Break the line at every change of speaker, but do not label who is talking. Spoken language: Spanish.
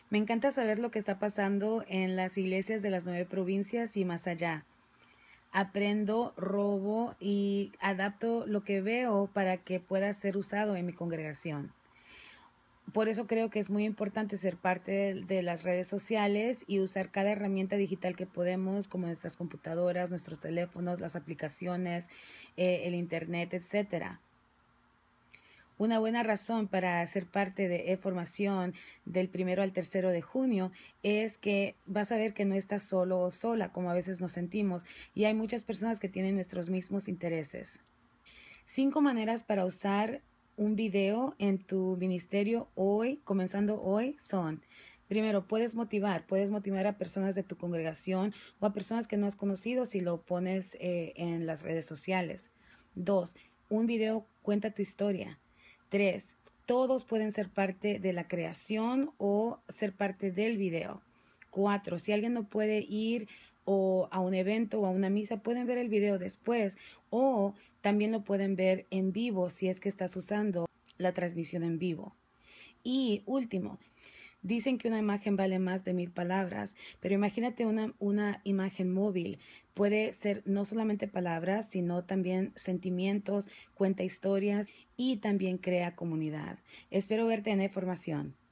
Me encanta saber lo que está pasando en las iglesias de las 9 provincias y más allá. Aprendo, robo y adapto lo que veo para que pueda ser usado en mi congregación. Por eso creo que es muy importante ser parte de las redes sociales y usar cada herramienta digital que podemos, como nuestras computadoras, nuestros teléfonos, las aplicaciones, el internet, etcétera. Una buena razón para ser parte de e-formación del 1 al 3 de junio es que vas a ver que no estás solo o sola, como a veces nos sentimos, y hay muchas personas que tienen nuestros mismos intereses. 5 maneras para usar un video en tu ministerio hoy, comenzando hoy, son: primero, puedes motivar a personas de tu congregación o a personas que no has conocido si lo pones en las redes sociales. 2, un video cuenta tu historia. 3, todos pueden ser parte de la creación o ser parte del video. 4, si alguien no puede ir o a un evento o a una misa, pueden ver el video después o también lo pueden ver en vivo si es que estás usando la transmisión en vivo. Y último, dicen que una imagen vale más de 1000 palabras, pero imagínate una imagen móvil. Puede ser no solamente palabras, sino también sentimientos, cuenta historias y también crea comunidad. Espero verte en información.